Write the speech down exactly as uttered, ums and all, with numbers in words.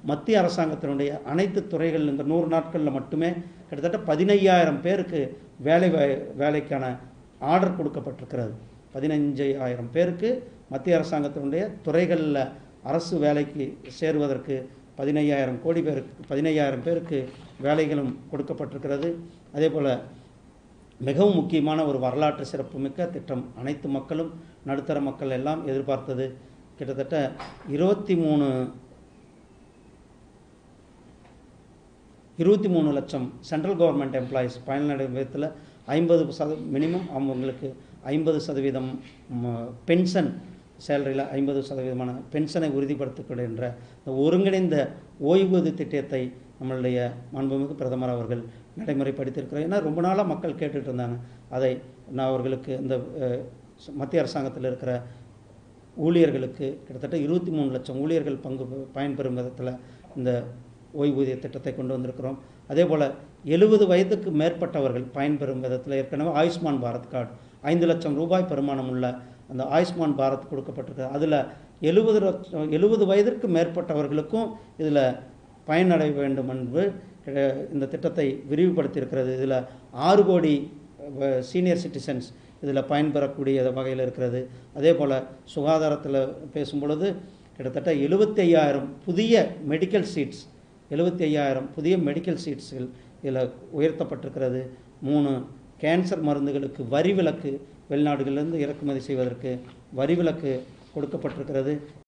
மத்திய அரசாங்கத்தினுடைய அனைத்து துறைகள் இந்த நூறு நாட்களில் மட்டுமே கிட்டத்தட்ட பதினையாயிரம் பேருக்கு வேலை வேலைக்கான ஆர்டர் கொடுக்கப்பட்டிருக்கிறது. பதினஞ்சு ஆயிரம் பேருக்கு மத்திய அரசாங்கத்தினுடைய துறைகளில் அரசு வேலைக்கு சேருவதற்கு பதினையாயிரம் கோடி பேருக்கு பதினையாயிரம் பேருக்கு வேலைகளும் கொடுக்கப்பட்டிருக்கிறது. அதே போல் மிகவும் முக்கியமான ஒரு வரலாற்று சிறப்புமிக்க திட்டம், அனைத்து மக்களும் நடுத்தர மக்கள் எல்லாம் எதிர்பார்த்தது. கிட்டத்தட்ட இருபத்தி மூணு இருபத்தி மூணு லட்சம் சென்ட்ரல் கவர்மெண்ட் எம்ப்ளாயீஸ் பயனடையும் விதத்தில் ஐம்பது சத மினிமம் அவங்களுக்கு ஐம்பது சதவீதம் பென்ஷன் சேலரியில் ஐம்பது சதவீதமான பென்ஷனை உறுதிப்படுத்தக்கூடிய இந்த ஒருங்கிணைந்த ஓய்வூதிய திட்டத்தை நம்மளுடைய மாண்புமிகு பிரதமர் அவர்கள் நடைமுறைப்படுத்தியிருக்கிறார். ஏன்னா ரொம்ப நாளாக மக்கள் கேட்டுட்டு இருந்தாங்க. அதை நான் அவர்களுக்கு இந்த மத்திய அரசாங்கத்தில் இருக்கிற ஊழியர்களுக்கு கிட்டத்தட்ட இருபத்தி மூணு லட்சம் ஊழியர்கள் பங்கு பயன்பெறும் விதத்தில் இந்த ஓய்வூதிய திட்டத்தை கொண்டு வந்திருக்கிறோம். அதே போல் எழுபது வயதுக்கு மேற்பட்டவர்கள் பயன்பெறும் விதத்தில் ஏற்கனவே ஆயுஷ்மான் பாரத் கார்டு ஐந்து லட்சம் ரூபாய் பெருமானம் உள்ள அந்த ஆயுஷ்மான் பாரத் கொடுக்கப்பட்டிருக்கு. அதில் எழுபது லட்சம் எழுபது வயதிற்கு மேற்பட்டவர்களுக்கும் இதில் பயனடைய வேண்டும் என்று இந்த திட்டத்தை விரிவுபடுத்தியிருக்கிறது. இதில் ஆறு கோடி சீனியர் சிட்டிசன்ஸ் இதில் பயன்பெறக்கூடிய வகையில் இருக்கிறது. அதே போல் சுகாதாரத்தில் பேசும்பொழுது கிட்டத்தட்ட எழுபத்தி ஐயாயிரம் புதிய மெடிக்கல் சீட்ஸ் எழுபத்தி ஐயாயிரம் புதிய மெடிக்கல் சீட்ஸ்கள் இதில் உயர்த்தப்பட்டிருக்கிறது. மூணு கேன்சர் மருந்துகளுக்கு வரி விலக்கு வெளிநாடுகளிலிருந்து இறக்குமதி செய்வதற்கு வரி விலக்கு கொடுக்கப்பட்டிருக்கிறது.